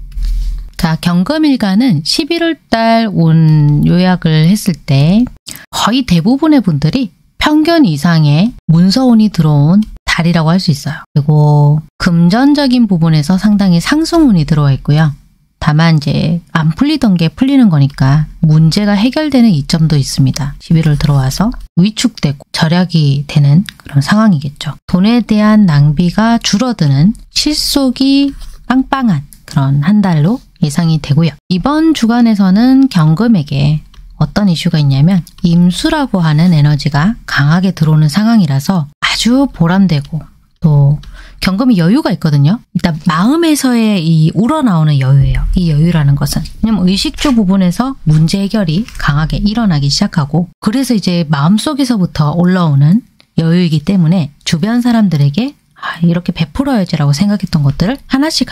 자, 경금일간은 11월 달 운 요약을 했을 때 거의 대부분의 분들이 평균 이상의 문서운이 들어온 달이라고 할 수 있어요. 그리고 금전적인 부분에서 상당히 상승운이 들어와 있고요. 다만 이제 안 풀리던 게 풀리는 거니까 문제가 해결되는 이점도 있습니다. 11월 들어와서 위축되고 절약이 되는 그런 상황이겠죠. 돈에 대한 낭비가 줄어드는 실속이 빵빵한 그런 한 달로 예상이 되고요. 이번 주간에서는 경금에게 어떤 이슈가 있냐면 임수라고 하는 에너지가 강하게 들어오는 상황이라서 아주 보람되고 또 경금이 여유가 있거든요. 일단 마음에서의 이 우러나오는 여유예요. 이 여유라는 것은. 왜냐면 의식주 부분에서 문제 해결이 강하게 일어나기 시작하고 그래서 이제 마음속에서부터 올라오는 여유이기 때문에 주변 사람들에게 이렇게 베풀어야지라고 생각했던 것들을 하나씩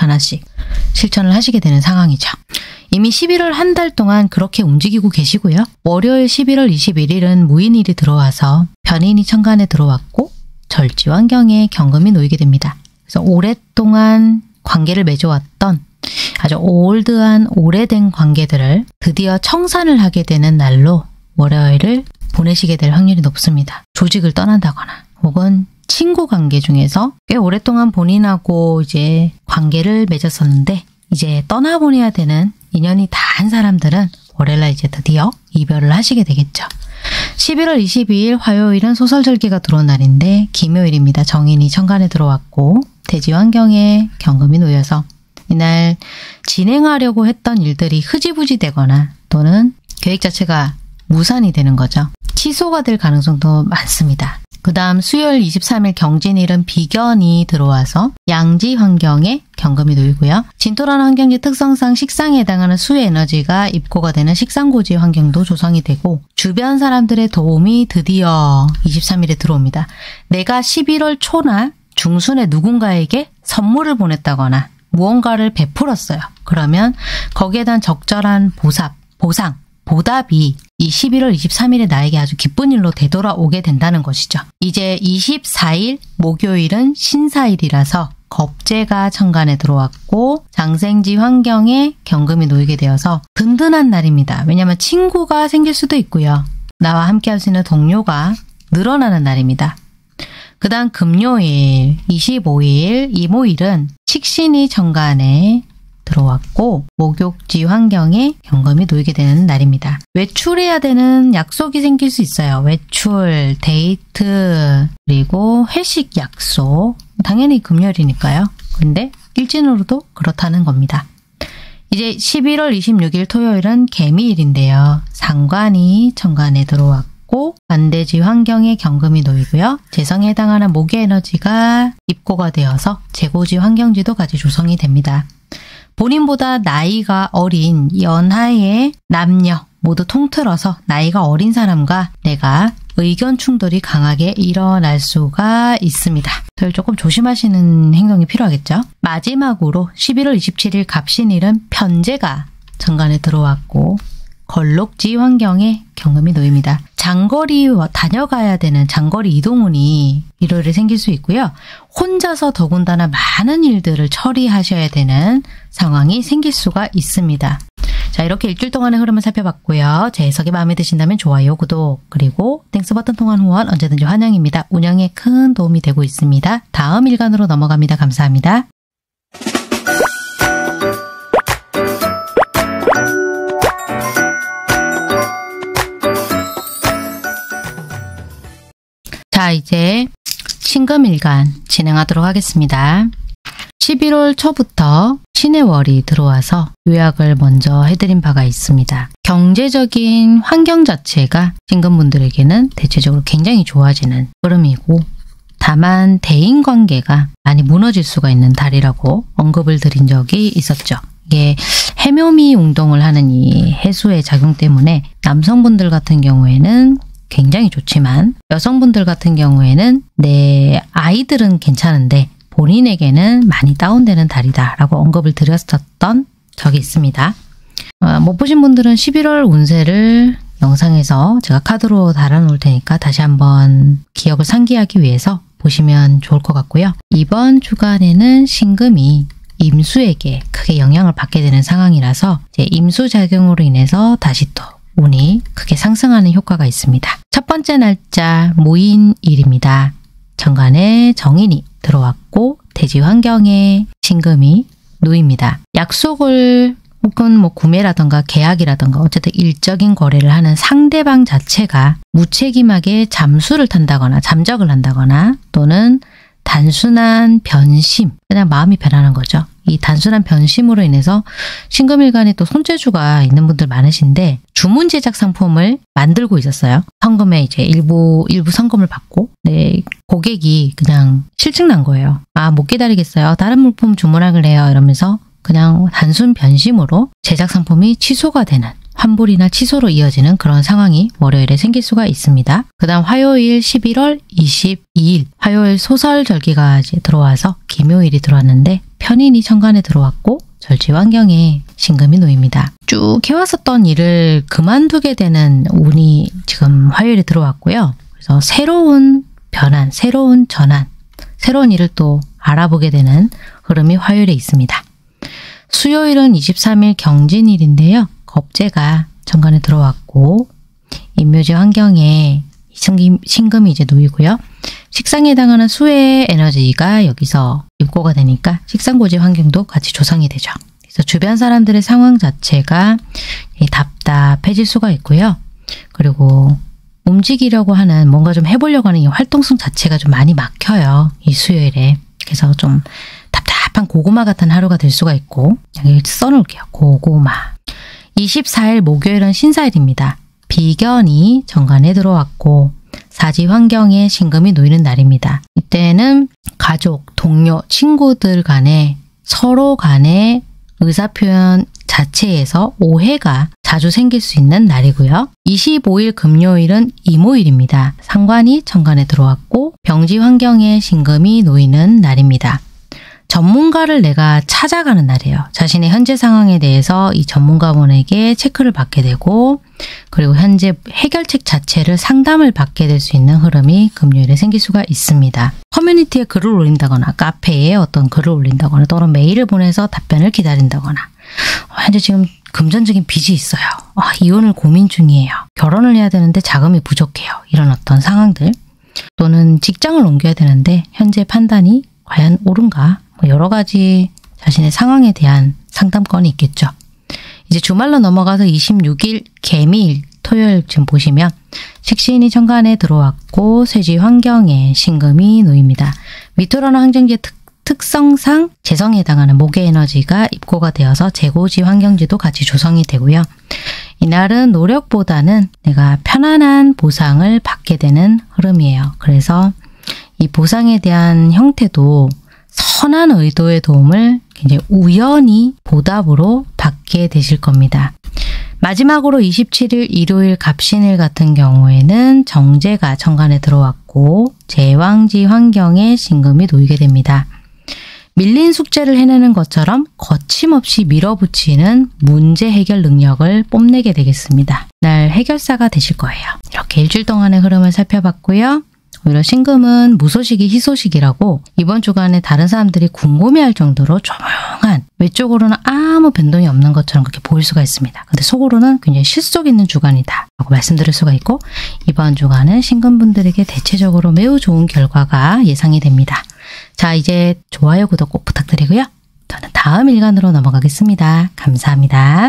실천을 하시게 되는 상황이죠. 이미 11월 한 달 동안 그렇게 움직이고 계시고요. 월요일 11월 21일은 무인일이 들어와서 변인이 천간에 들어왔고 절지 환경에 경금이 놓이게 됩니다. 그래서 오랫동안 관계를 맺어왔던 아주 올드한 오래된 관계들을 드디어 청산을 하게 되는 날로 월요일을 보내시게 될 확률이 높습니다. 조직을 떠난다거나 혹은 친구 관계 중에서 꽤 오랫동안 본인하고 이제 관계를 맺었었는데 이제 떠나보내야 되는 인연이 다한 사람들은 월요일날 이제 드디어 이별을 하시게 되겠죠. 11월 22일 화요일은 소설절기가 들어온 날인데 기묘일입니다. 정인이 천간에 들어왔고 대지 환경에 경금이 놓여서 이날 진행하려고 했던 일들이 흐지부지 되거나 또는 계획 자체가 무산이 되는 거죠. 취소가 될 가능성도 많습니다. 그 다음 수요일 23일 경진일은 비견이 들어와서 양지 환경에 경금이 놓이고요. 진토라는 환경지 특성상 식상에 해당하는 수의 에너지가 입고가 되는 식상고지 환경도 조성이 되고 주변 사람들의 도움이 드디어 23일에 들어옵니다. 내가 11월 초나 중순에 누군가에게 선물을 보냈다거나 무언가를 베풀었어요. 그러면 거기에 대한 적절한 보답이 이 11월 23일에 나에게 아주 기쁜 일로 되돌아오게 된다는 것이죠. 이제 24일 목요일은 신사일이라서 겁재가 천간에 들어왔고 장생지 환경에 경금이 놓이게 되어서 든든한 날입니다. 왜냐하면 친구가 생길 수도 있고요. 나와 함께 할 수 있는 동료가 늘어나는 날입니다. 그 다음 금요일 25일 이모일은 식신이 천간에 들어왔고 목욕지 환경에 경금이 놓이게 되는 날입니다. 외출해야 되는 약속이 생길 수 있어요. 외출, 데이트, 그리고 회식 약속. 당연히 금요일이니까요. 근데 일진으로도 그렇다는 겁니다. 이제 11월 26일 토요일은 개미일인데요. 상관이 천간에 들어왔고 반대지 환경에 경금이 놓이고요. 재성에 해당하는 목의 에너지가 입고가 되어서 재고지 환경지도 같이 조성이 됩니다. 본인보다 나이가 어린 연하의 남녀 모두 통틀어서 나이가 어린 사람과 내가 의견 충돌이 강하게 일어날 수가 있습니다. 그래서 조금 조심하시는 행동이 필요하겠죠. 마지막으로 11월 27일 갑신일은 편재가 천간에 들어왔고 걸록지 환경에 경금이 놓입니다. 장거리 다녀가야 되는 장거리 이동운이 일요일에 생길 수 있고요. 혼자서 더군다나 많은 일들을 처리하셔야 되는 상황이 생길 수가 있습니다. 자, 이렇게 일주일 동안의 흐름을 살펴봤고요. 제 해석이 마음에 드신다면 좋아요, 구독, 그리고 땡스 버튼 통한 후원 언제든지 환영입니다. 운영에 큰 도움이 되고 있습니다. 다음 일간으로 넘어갑니다. 감사합니다. 자, 이제 신금일간 진행하도록 하겠습니다. 11월 초부터 신해월이 들어와서 요약을 먼저 해드린 바가 있습니다. 경제적인 환경 자체가 신금분들에게는 대체적으로 굉장히 좋아지는 흐름이고 다만 대인관계가 많이 무너질 수가 있는 달이라고 언급을 드린 적이 있었죠. 이게 해묘미 운동을 하는 이 해수의 작용 때문에 남성분들 같은 경우에는 굉장히 좋지만 여성분들 같은 경우에는 내 아이들은 괜찮은데 본인에게는 많이 다운되는 달이다라고 언급을 드렸었던 적이 있습니다. 못 보신 분들은 11월 운세를 영상에서 제가 카드로 달아놓을 테니까 다시 한번 기억을 상기하기 위해서 보시면 좋을 것 같고요. 이번 주간에는 신금이 임수에게 크게 영향을 받게 되는 상황이라서 이제 임수작용으로 인해서 다시 또 운이 크게 상승하는 효과가 있습니다. 첫 번째 날짜 모인일입니다. 천간에 정인이 들어왔고 대지 환경에 신금이 놓입니다. 약속을 혹은 구매라던가 계약이라던가 어쨌든 일적인 거래를 하는 상대방 자체가 무책임하게 잠수를 탄다거나 잠적을 한다거나 또는 단순한 변심, 그냥 마음이 변하는 거죠. 이 단순한 변심으로 인해서 신금일간에 또 손재주가 있는 분들 많으신데 주문 제작 상품을 만들고 있었어요. 성금에 이제 일부 성금을 받고 고객이 그냥 실증난 거예요. 아, 못 기다리겠어요. 다른 물품 주문하길래요. 이러면서 그냥 단순 변심으로 제작 상품이 취소가 되는 환불이나 취소로 이어지는 그런 상황이 월요일에 생길 수가 있습니다. 그 다음 화요일 11월 22일 화요일 소설절기가 이제 들어와서 김요일이 들어왔는데 편인이 천간에 들어왔고 절지 환경에 신금이 놓입니다. 쭉 해왔었던 일을 그만두게 되는 운이 지금 화요일에 들어왔고요. 그래서 새로운 변환, 새로운 전환, 새로운 일을 또 알아보게 되는 흐름이 화요일에 있습니다. 수요일은 23일 경진일인데요. 겁재가 천간에 들어왔고 임묘지 환경에 신금이 이제 놓이고요. 식상에 해당하는 수의 에너지가 여기서 입고가 되니까 식상고지 환경도 같이 조성이 되죠. 그래서 주변 사람들의 상황 자체가 답답해질 수가 있고요. 그리고 움직이려고 하는 뭔가 좀 해보려고 하는 이 활동성 자체가 좀 많이 막혀요. 이 수요일에. 그래서 좀 답답한 고구마 같은 하루가 될 수가 있고 여기 써놓을게요. 고구마. 24일 목요일은 신사일입니다. 비견이 정관에 들어왔고 사지 환경에 신금이 놓이는 날입니다. 이때는 가족, 동료, 친구들 간에 서로 간의 의사표현 자체에서 오해가 자주 생길 수 있는 날이고요. 25일 금요일은 이모일입니다. 상관이 천간에 들어왔고 병지 환경에 신금이 놓이는 날입니다. 전문가를 내가 찾아가는 날이에요. 자신의 현재 상황에 대해서 이 전문가분에게 체크를 받게 되고 그리고 현재 해결책 자체를 상담을 받게 될 수 있는 흐름이 금요일에 생길 수가 있습니다. 커뮤니티에 글을 올린다거나 카페에 어떤 글을 올린다거나 또는 메일을 보내서 답변을 기다린다거나 현재 지금 금전적인 빚이 있어요. 이혼을 고민 중이에요. 결혼을 해야 되는데 자금이 부족해요. 이런 어떤 상황들 또는 직장을 옮겨야 되는데 현재 판단이 과연 옳은가? 여러 가지 자신의 상황에 대한 상담건이 있겠죠. 이제 주말로 넘어가서 26일 개미일 토요일쯤 보시면 식신이 천간에 들어왔고 쇠지 환경에 신금이 놓입니다. 미토라는 환경지의 특성상 재성에 해당하는 목의 에너지가 입고가 되어서 재고지 환경지도 같이 조성이 되고요. 이날은 노력보다는 내가 편안한 보상을 받게 되는 흐름이에요. 그래서 이 보상에 대한 형태도 선한 의도의 도움을 굉장히 우연히 보답으로 받게 되실 겁니다. 마지막으로 27일 일요일 갑신일 같은 경우에는 정제가 천간에 들어왔고 제왕지 환경에 신금이 놓이게 됩니다. 밀린 숙제를 해내는 것처럼 거침없이 밀어붙이는 문제 해결 능력을 뽐내게 되겠습니다. 날 해결사가 되실 거예요. 이렇게 일주일 동안의 흐름을 살펴봤고요. 오히려 신금은 무소식이 희소식이라고 이번 주간에 다른 사람들이 궁금해할 정도로 조용한 외적으로는 아무 변동이 없는 것처럼 그렇게 보일 수가 있습니다. 근데 속으로는 굉장히 실속 있는 주간이다 라고 말씀드릴 수가 있고 이번 주간은 신금분들에게 대체적으로 매우 좋은 결과가 예상이 됩니다. 자, 이제 좋아요, 구독 꼭 부탁드리고요. 저는 다음 일간으로 넘어가겠습니다. 감사합니다.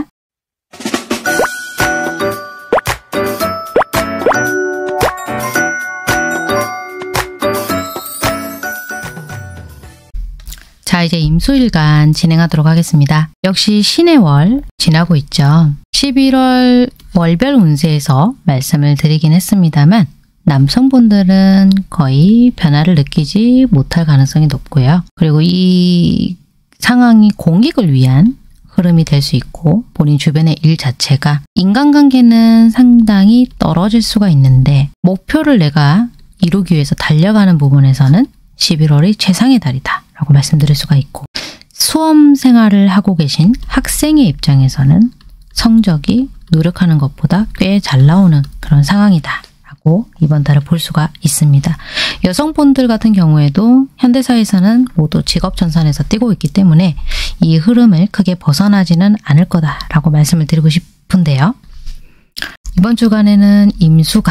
자, 이제 임수일간 진행하도록 하겠습니다. 역시 신의 월 지나고 있죠. 11월 월별 운세에서 말씀을 드리긴 했습니다만 남성분들은 거의 변화를 느끼지 못할 가능성이 높고요. 그리고 이 상황이 공익을 위한 흐름이 될 수 있고 본인 주변의 일 자체가 인간관계는 상당히 떨어질 수가 있는데 목표를 내가 이루기 위해서 달려가는 부분에서는 11월이 최상의 달이다 라고 말씀드릴 수가 있고 수험 생활을 하고 계신 학생의 입장에서는 성적이 노력하는 것보다 꽤 잘 나오는 그런 상황이다 라고 이번 달을 볼 수가 있습니다. 여성분들 같은 경우에도 현대사에서는 모두 직업전선에서 뛰고 있기 때문에 이 흐름을 크게 벗어나지는 않을 거다라고 말씀을 드리고 싶은데요. 이번 주간에는 임수가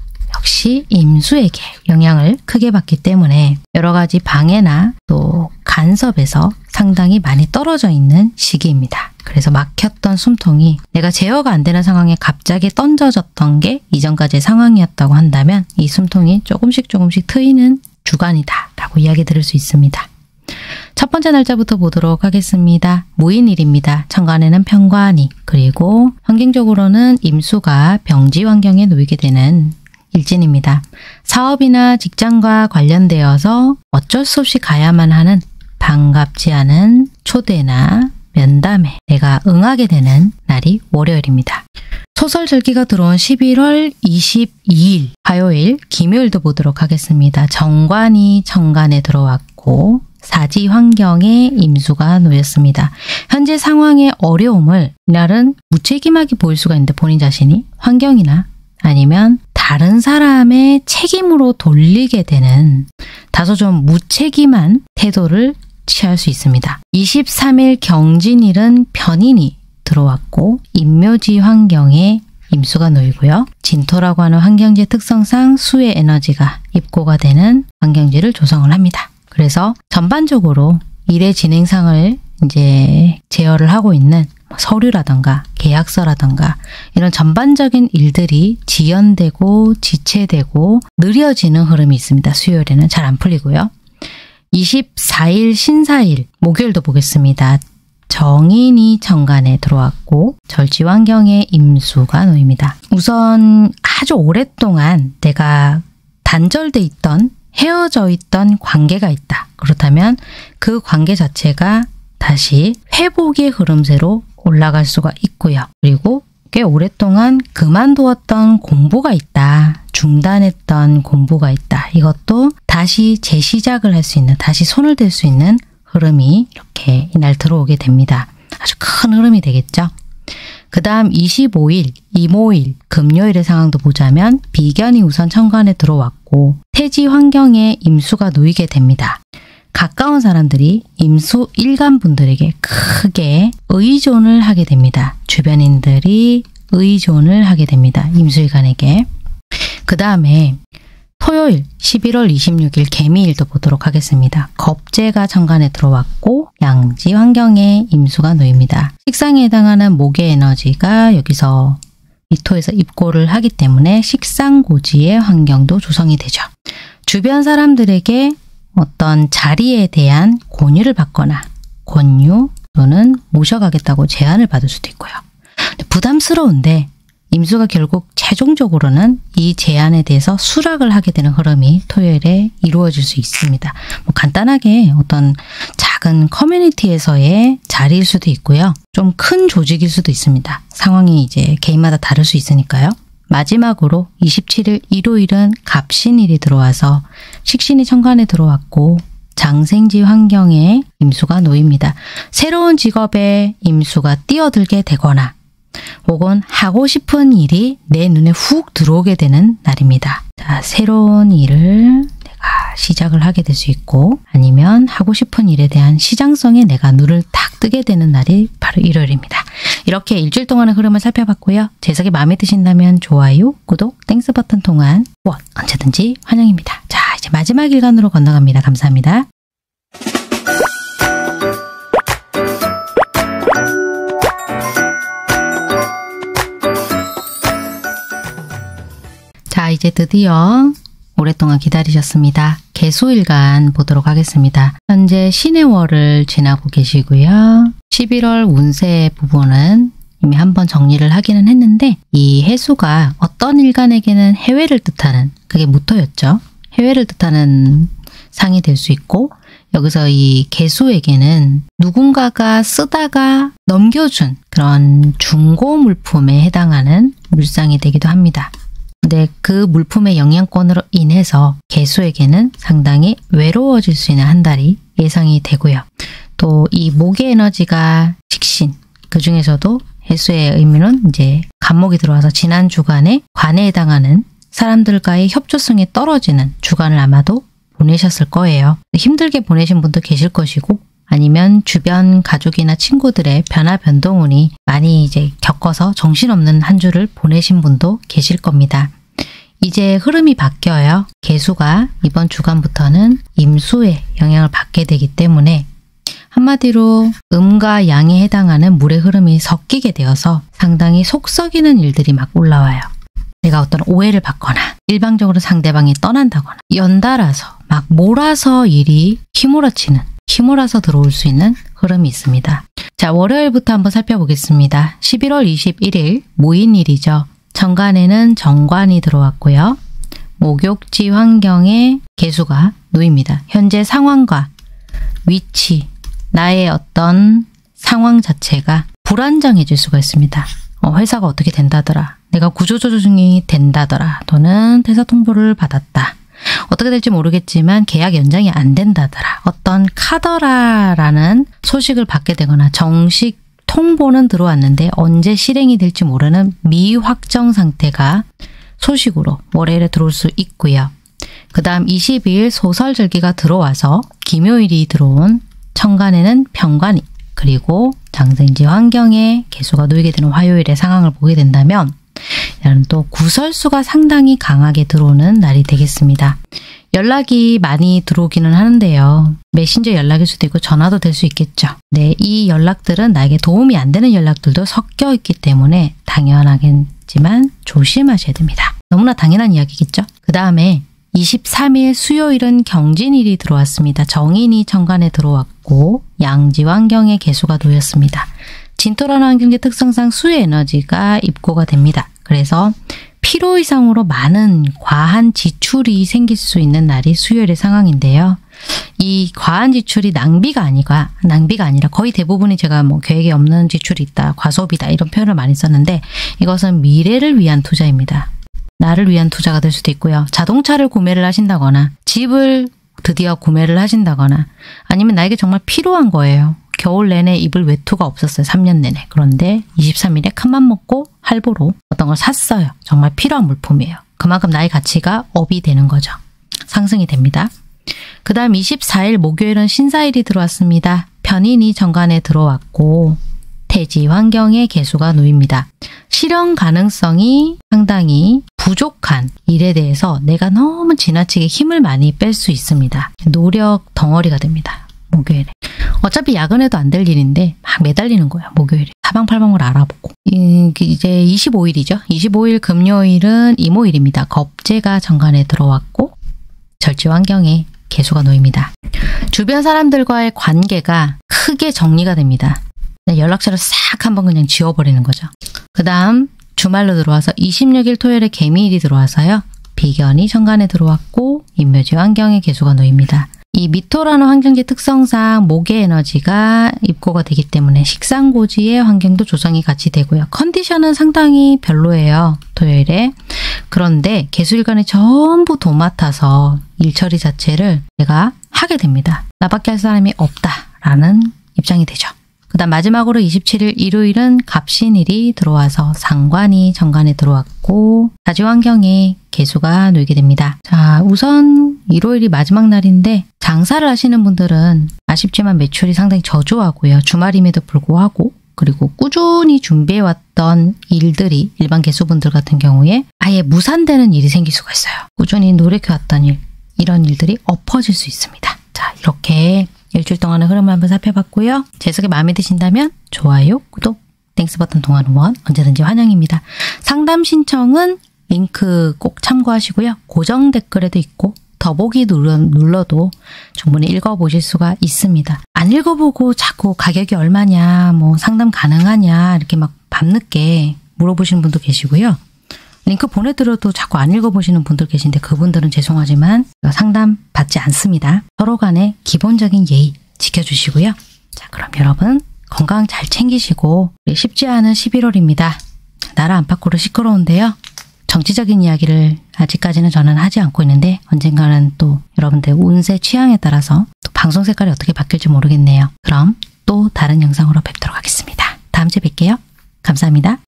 역시 임수에게 영향을 크게 받기 때문에 여러 가지 방해나 또 간섭에서 상당히 많이 떨어져 있는 시기입니다. 그래서 막혔던 숨통이 내가 제어가 안 되는 상황에 갑자기 던져졌던 게 이전까지의 상황이었다고 한다면 이 숨통이 조금씩 트이는 주간이다 라고 이야기 드릴 수 있습니다. 첫 번째 날짜부터 보도록 하겠습니다. 무인일입니다. 천간에는 편관이 그리고 환경적으로는 임수가 병지 환경에 놓이게 되는 일진입니다. 사업이나 직장과 관련되어서 어쩔 수 없이 가야만 하는 반갑지 않은 초대나 면담에 내가 응하게 되는 날이 월요일입니다. 소설 절기가 들어온 11월 22일 화요일 김요일도 보도록 하겠습니다. 정관이 천간에 들어왔고 사지 환경에 임수가 놓였습니다. 현재 상황의 어려움을 이날은 무책임하게 보일 수가 있는데 본인 자신이 환경이나 아니면 다른 사람의 책임으로 돌리게 되는 다소 좀 무책임한 태도를 취할 수 있습니다. 23일 경진일은 편인이 들어왔고 임묘지 환경에 임수가 놓이고요. 진토라고 하는 환경지 특성상 수의 에너지가 입고가 되는 환경지를 조성을 합니다. 그래서 전반적으로 일의 진행상을 이제 제어를 하고 있는 서류라던가 계약서라던가 이런 전반적인 일들이 지연되고 지체되고 느려지는 흐름이 있습니다. 수요일에는 잘 안 풀리고요. 24일 신사일 목요일도 보겠습니다. 정인이 천간에 들어왔고 절지 환경에 임수가 놓입니다. 우선 아주 오랫동안 내가 단절돼 있던 헤어져 있던 관계가 있다. 그렇다면 그 관계 자체가 다시 회복의 흐름세로 올라갈 수가 있고요. 그리고 꽤 오랫동안 그만두었던 공부가 있다. 중단했던 공부가 있다. 이것도 다시 재시작을 할 수 있는, 다시 손을 댈 수 있는 흐름이 이렇게 이날 들어오게 됩니다. 아주 큰 흐름이 되겠죠. 그 다음 25일, 이모일, 금요일의 상황도 보자면 비견이 우선 천간에 들어왔고 태지 환경에 임수가 놓이게 됩니다. 가까운 사람들이 임수 일간분들에게 크게 의존을 하게 됩니다. 주변인들이 의존을 하게 됩니다. 임수일간에게. 그 다음에 토요일 11월 26일 개미일도 보도록 하겠습니다. 겁재가 천간에 들어왔고 양지 환경에 임수가 놓입니다. 식상에 해당하는 목의 에너지가 여기서 이 토에서 입고를 하기 때문에 식상고지의 환경도 조성이 되죠. 주변 사람들에게 어떤 자리에 대한 권유를 받거나 권유 또는 모셔가겠다고 제안을 받을 수도 있고요. 부담스러운데 임수가 결국 최종적으로는 이 제안에 대해서 수락을 하게 되는 흐름이 토요일에 이루어질 수 있습니다. 뭐 간단하게 어떤 작은 커뮤니티에서의 자리일 수도 있고요. 좀 큰 조직일 수도 있습니다. 상황이 이제 개인마다 다를 수 있으니까요. 마지막으로 27일 일요일은 갑신일이 들어와서 식신이 천간에 들어왔고 장생지 환경에 임수가 놓입니다. 새로운 직업에 임수가 뛰어들게 되거나 혹은 하고 싶은 일이 내 눈에 훅 들어오게 되는 날입니다. 자, 새로운 일을 내가 시작을 하게 될 수 있고 아니면 하고 싶은 일에 대한 시장성에 내가 눈을 탁 뜨게 되는 날이 바로 일요일입니다. 이렇게 일주일 동안의 흐름을 살펴봤고요. 제 해석이 마음에 드신다면 좋아요, 구독, 땡스 버튼 통한 후원 언제든지 환영입니다. 자, 이제 마지막 일간으로 건너갑니다. 감사합니다. 자, 이제 드디어 오랫동안 기다리셨습니다. 개수일간 보도록 하겠습니다. 현재 신해월을 지나고 계시고요. 11월 운세 부분은 이미 한번 정리를 하기는 했는데 이 해수가 어떤 일간에게는 해외를 뜻하는 그게 무토였죠. 해외를 뜻하는 상이 될 수 있고 여기서 이 개수에게는 누군가가 쓰다가 넘겨준 그런 중고 물품에 해당하는 물상이 되기도 합니다. 근데 그 물품의 영향권으로 인해서 개수에게는 상당히 외로워질 수 있는 한 달이 예상이 되고요. 또 이 목의 에너지가 식신, 그 중에서도 해수의 의미는 이제 간목이 들어와서 지난 주간에 관에 해당하는 사람들과의 협조성이 떨어지는 주간을 아마도 보내셨을 거예요. 힘들게 보내신 분도 계실 것이고 아니면 주변 가족이나 친구들의 변화 변동운이 많이 이제 겪어서 정신없는 한 주를 보내신 분도 계실 겁니다. 이제 흐름이 바뀌어요. 개수가 이번 주간부터는 임수의 영향을 받게 되기 때문에 한마디로 음과 양에 해당하는 물의 흐름이 섞이게 되어서 상당히 속 썩이는 일들이 막 올라와요. 내가 어떤 오해를 받거나 일방적으로 상대방이 떠난다거나 연달아서 막 몰아서 일이 휘몰아서 들어올 수 있는 흐름이 있습니다. 자, 월요일부터 한번 살펴보겠습니다. 11월 21일 모인일이죠. 천간에는 정관이 들어왔고요. 목욕지 환경에 개수가 놓입니다. 현재 상황과 위치, 나의 어떤 상황 자체가 불안정해질 수가 있습니다. 회사가 어떻게 된다더라. 내가 구조조정이 된다더라. 또는 퇴사 통보를 받았다. 어떻게 될지 모르겠지만 계약 연장이 안 된다더라. 어떤 카더라라는 소식을 받게 되거나 정식 통보는 들어왔는데 언제 실행이 될지 모르는 미확정 상태가 소식으로 월요일에 들어올 수 있고요. 그 다음 22일 소설절기가 들어와서 김요일이 들어온 천간에는 병관이 그리고 장생지 환경에 개수가 놓이게 되는 화요일의 상황을 보게 된다면 또 구설수가 상당히 강하게 들어오는 날이 되겠습니다. 연락이 많이 들어오기는 하는데요. 메신저 연락일 수도 있고 전화도 될 수 있겠죠. 네, 이 연락들은 나에게 도움이 안 되는 연락들도 섞여 있기 때문에 당연하겠지만 조심하셔야 됩니다. 너무나 당연한 이야기겠죠. 그 다음에 23일 수요일은 경진일이 들어왔습니다. 정인이 천간에 들어왔고 양지 환경에 개수가 놓였습니다. 진토라는 환경의 특성상 수의 에너지가 입고가 됩니다. 그래서 필요 이상으로 많은 과한 지출이 생길 수 있는 날이 수요일의 상황인데요. 이 과한 지출이 낭비가 아니라 거의 대부분이 제가 뭐 계획에 없는 지출이 있다, 과소비다 이런 표현을 많이 썼는데 이것은 미래를 위한 투자입니다. 나를 위한 투자가 될 수도 있고요. 자동차를 구매를 하신다거나 집을 드디어 구매를 하신다거나 아니면 나에게 정말 필요한 거예요. 겨울 내내 입을 외투가 없었어요. 3년 내내. 그런데 23일에 큰맘 먹고 할부로 어떤 걸 샀어요. 정말 필요한 물품이에요. 그만큼 나의 가치가 업이 되는 거죠. 상승이 됩니다. 그 다음 24일 목요일은 신사일이 들어왔습니다. 편인이 정관에 들어왔고 태지 환경에 개수가 놓입니다. 실현 가능성이 상당히 부족한 일에 대해서 내가 너무 지나치게 힘을 많이 뺄 수 있습니다. 노력 덩어리가 됩니다. 목요일에. 어차피 야근해도 안 될 일인데 막 매달리는 거예요. 목요일에. 사방팔방을 알아보고. 이제 25일이죠. 25일 금요일은 이모일입니다. 겁재가 정관에 들어왔고 절지 환경에 개수가 놓입니다. 주변 사람들과의 관계가 크게 정리가 됩니다. 연락처를 싹 한번 그냥 지워버리는 거죠. 그 다음 주말로 들어와서 26일 토요일에 개미일이 들어와서요. 비견이 정관에 들어왔고 인묘지 환경에 개수가 놓입니다. 이 미토라는 환경지 특성상 목의 에너지가 입고가 되기 때문에 식상고지의 환경도 조성이 같이 되고요. 컨디션은 상당히 별로예요. 토요일에. 그런데 개수일간이 전부 도맡아서 일처리 자체를 내가 하게 됩니다. 나밖에 할 사람이 없다라는 입장이 되죠. 그 다음 마지막으로 27일 일요일은 갑신일이 들어와서 상관이 정관에 들어왔고 다지환경에 개수가 놓이게 됩니다. 자, 우선 일요일이 마지막 날인데 장사를 하시는 분들은 아쉽지만 매출이 상당히 저조하고요. 주말임에도 불구하고 그리고 꾸준히 준비해왔던 일들이 일반 개수분들 같은 경우에 아예 무산되는 일이 생길 수가 있어요. 꾸준히 노력해왔던 일, 이런 일들이 엎어질 수 있습니다. 자, 이렇게 일주일 동안의 흐름을 한번 살펴봤고요. 제 해석이 마음에 드신다면 좋아요, 구독, 땡스 버튼 동안 후원 언제든지 환영입니다. 상담 신청은 링크 꼭 참고하시고요. 고정 댓글에도 있고 더보기 눌러도 충분히 읽어보실 수가 있습니다. 안 읽어보고 자꾸 가격이 얼마냐, 뭐 상담 가능하냐 이렇게 막 밤늦게 물어보시는 분도 계시고요. 링크 보내드려도 자꾸 안 읽어보시는 분들 계신데 그분들은 죄송하지만 상담 받지 않습니다. 서로 간의 기본적인 예의 지켜주시고요. 자, 그럼 여러분 건강 잘 챙기시고 쉽지 않은 11월입니다. 나라 안팎으로 시끄러운데요. 정치적인 이야기를 아직까지는 저는 하지 않고 있는데 언젠가는 또 여러분들 운세 취향에 따라서 또 방송 색깔이 어떻게 바뀔지 모르겠네요. 그럼 또 다른 영상으로 뵙도록 하겠습니다. 다음 주에 뵐게요. 감사합니다.